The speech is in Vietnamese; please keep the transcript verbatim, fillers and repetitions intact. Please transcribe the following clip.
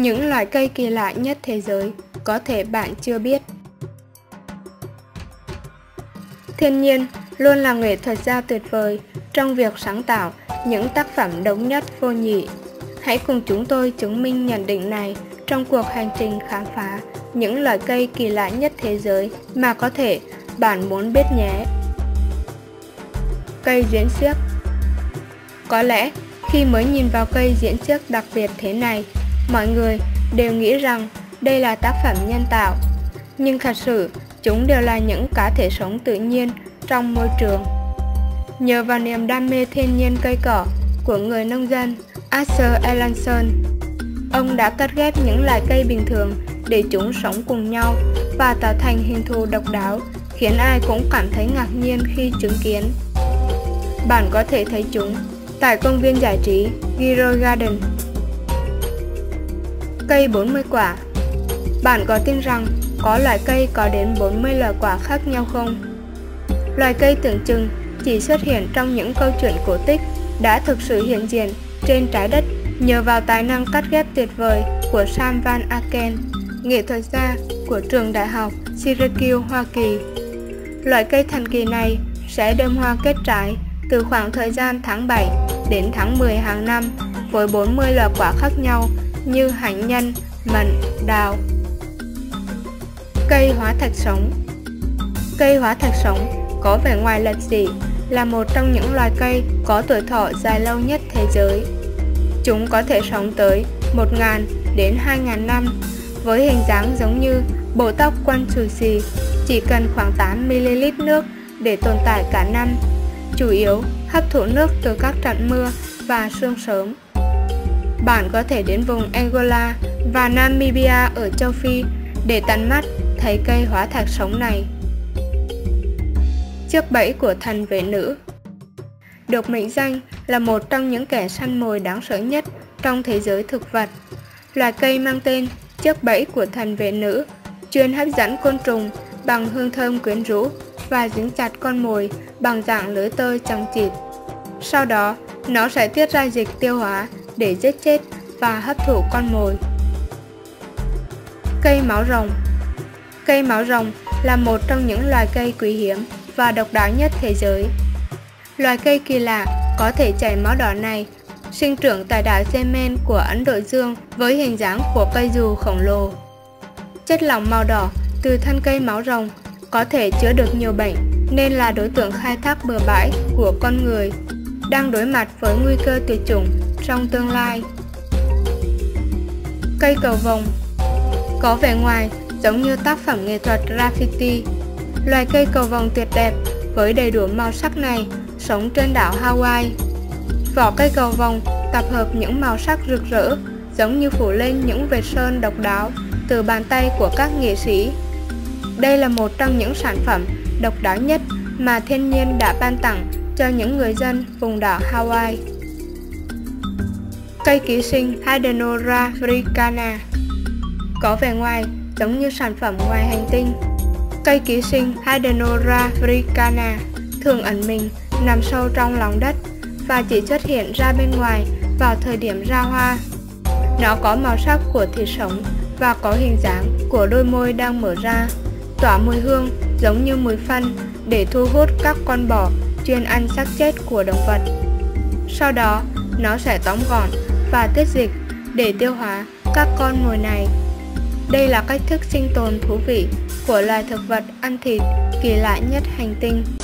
Những loài cây kỳ lạ nhất thế giới, có thể bạn chưa biết. Thiên nhiên luôn là nghệ thuật gia tuyệt vời trong việc sáng tạo những tác phẩm độc nhất vô nhị. Hãy cùng chúng tôi chứng minh nhận định này trong cuộc hành trình khám phá những loài cây kỳ lạ nhất thế giới mà có thể bạn muốn biết nhé. Cây diễn xiếc. Có lẽ khi mới nhìn vào cây diễn xiếc đặc biệt thế này, mọi người đều nghĩ rằng đây là tác phẩm nhân tạo, nhưng thật sự chúng đều là những cá thể sống tự nhiên trong môi trường. Nhờ vào niềm đam mê thiên nhiên cây cỏ của người nông dân Asher Erlandson, ông đã cắt ghép những loài cây bình thường để chúng sống cùng nhau và tạo thành hình thù độc đáo, khiến ai cũng cảm thấy ngạc nhiên khi chứng kiến. Bạn có thể thấy chúng tại công viên giải trí Giro Garden. Cây bốn mươi quả. Bạn có tin rằng có loại cây có đến bốn mươi loại quả khác nhau không? Loài cây tưởng chừng chỉ xuất hiện trong những câu chuyện cổ tích đã thực sự hiện diện trên trái đất nhờ vào tài năng cắt ghép tuyệt vời của Sam Van Aken, nghệ thuật gia của trường đại học Syracuse, Hoa Kỳ. Loại cây thần kỳ này sẽ đơm hoa kết trái từ khoảng thời gian tháng bảy đến tháng mười hàng năm với bốn mươi loại quả khác nhau như hạnh nhân, mận, đào. Cây hóa thạch sống. Cây hóa thạch sống có vẻ ngoài lật dị, là một trong những loài cây có tuổi thọ dài lâu nhất thế giới. Chúng có thể sống tới một nghìn đến hai nghìn năm, với hình dáng giống như bộ tóc quăn xù xì, chỉ cần khoảng tám mi li lít nước để tồn tại cả năm, chủ yếu hấp thụ nước từ các trận mưa và sương sớm. Bạn có thể đến vùng Angola và Namibia ở châu Phi để tận mắt thấy cây hóa thạch sống này. Chiếc bẫy của thần vệ nữ. Được mệnh danh là một trong những kẻ săn mồi đáng sợ nhất trong thế giới thực vật. Loài cây mang tên chiếc bẫy của thần vệ nữ chuyên hấp dẫn côn trùng bằng hương thơm quyến rũ và dính chặt con mồi bằng dạng lưới tơ chằng chịt. Sau đó, nó sẽ tiết ra dịch tiêu hóa để giết chết và hấp thụ con mồi. Cây máu rồng. Cây máu rồng là một trong những loài cây quý hiếm và độc đáo nhất thế giới. Loài cây kỳ lạ có thể chảy máu đỏ này sinh trưởng tại đảo Yemen của Ấn Độ Dương với hình dáng của cây dù khổng lồ. Chất lỏng màu đỏ từ thân cây máu rồng có thể chữa được nhiều bệnh nên là đối tượng khai thác bừa bãi của con người đang đối mặt với nguy cơ tuyệt chủng trong tương lai. Cây cầu vồng. Có vẻ ngoài giống như tác phẩm nghệ thuật graffiti, loài cây cầu vồng tuyệt đẹp với đầy đủ màu sắc này sống trên đảo Hawaii. Vỏ cây cầu vồng tập hợp những màu sắc rực rỡ giống như phủ lên những vệt sơn độc đáo từ bàn tay của các nghệ sĩ. Đây là một trong những sản phẩm độc đáo nhất mà thiên nhiên đã ban tặng cho những người dân vùng đảo Hawaii. Cây ký sinh Hydenora africana. Có vẻ ngoài giống như sản phẩm ngoài hành tinh. Cây ký sinh Hydenora africana thường ẩn mình nằm sâu trong lòng đất và chỉ xuất hiện ra bên ngoài vào thời điểm ra hoa. Nó có màu sắc của thịt sống và có hình dáng của đôi môi đang mở ra, tỏa mùi hương giống như mùi phân để thu hút các con bọ chuyên ăn xác chết của động vật. Sau đó, nó sẽ tóm gọn và tiết dịch để tiêu hóa các con mồi này. Đây là cách thức sinh tồn thú vị của loài thực vật ăn thịt kỳ lạ nhất hành tinh.